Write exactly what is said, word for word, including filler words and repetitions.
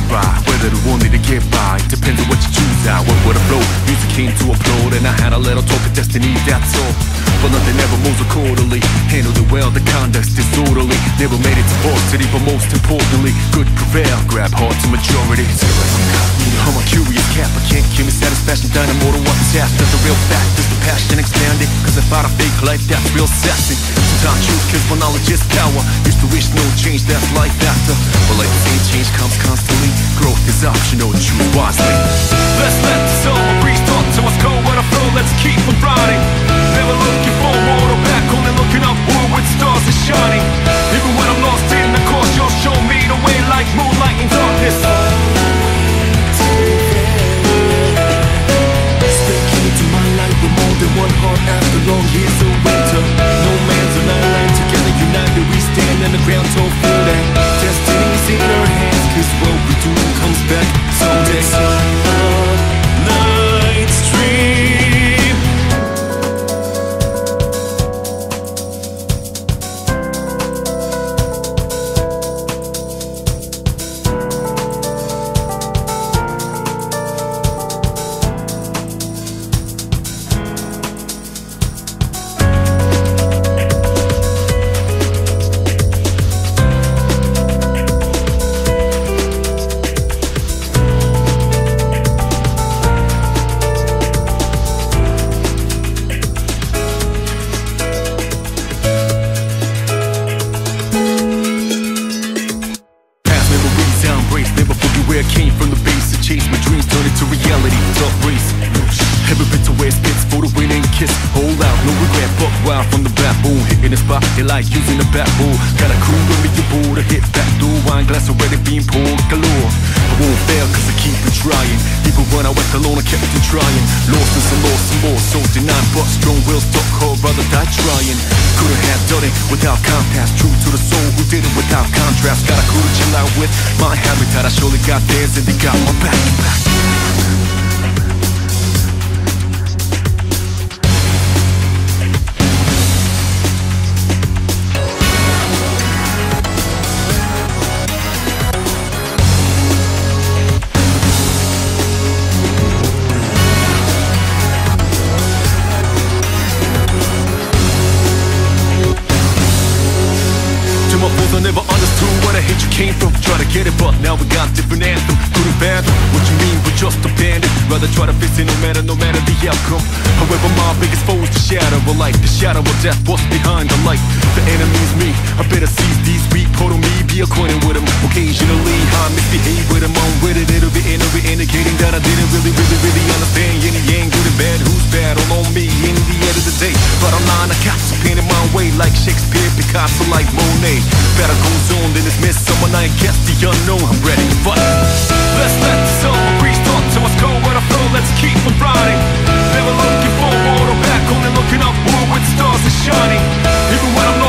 by, whether the one need to get by, depends on what you choose now. What would I flow? Music came to upload, and I had a little talk of destiny, that's all. But nothing ever moves accordingly. Handled it well, the conduct's disorderly. Never made it to varsity, but most importantly, good prevail, grab hearts and majorities. I'm a curious cat, but can't give me satisfaction. Dynamo to what's after. The real fact is the passion expanded, cause I thought a fake life, that's real sassy. Sometimes truth kills when knowledge is power. Used to wish no change, that's life after. But like the same change comes constantly. Growth is optional, choose wisely. Let's let the soul breeze talk to us, go with the flow, let's keep on riding. Never looking forward or back, only looking upward with stars are shining. Even when I'm lost in the course, you'll show me the way like moonlight in darkness. Stay key to my life with more than one heart after long years of winter. No man's an island, together united we stand in the ground so full that destiny's in our hands, cause what we do comes back someday. Night's dream. Like using a bat ball, got a crew with me aboard to hit that door. Wine glass already being poured galore. I won't fail cause I keep on trying. Even when I went alone I kept on trying. Lost and some lost some more, so denied but strong will stuck hard, rather die trying. Couldn't have done it without compass. True to the soul who did it without contrast. Got a crew to chill out with, my habitat. I surely got theirs and they got my back, back. I never understood where the hate you came from. Try to get it, but now we got different anthem. Couldn't fathom what you mean, we're just abandoned. Rather try to fix it no matter, no matter the outcome. However, my biggest foe is the shadow of life. The shadow of death, what's behind the light? The enemy's me, I better seize these weak part of me, be acquainted with them. Occasionally, I misbehave with them. I'm with it, it'll be it'll indicating that I didn't really, really, really understand. Yin and yang, good and bad, who's bad? All on me in the end of the day. Bottom line, I got to paint in my way like Shakespeare, Picasso, like Monet. Better goes on than it's midsummer night. Guess the unknown, I'm ready to fight. Let's let the soul breeze talk to us, go with the flow, let's keep on riding. Never looking forward or back, only looking upward with stars are shining. Even when I'm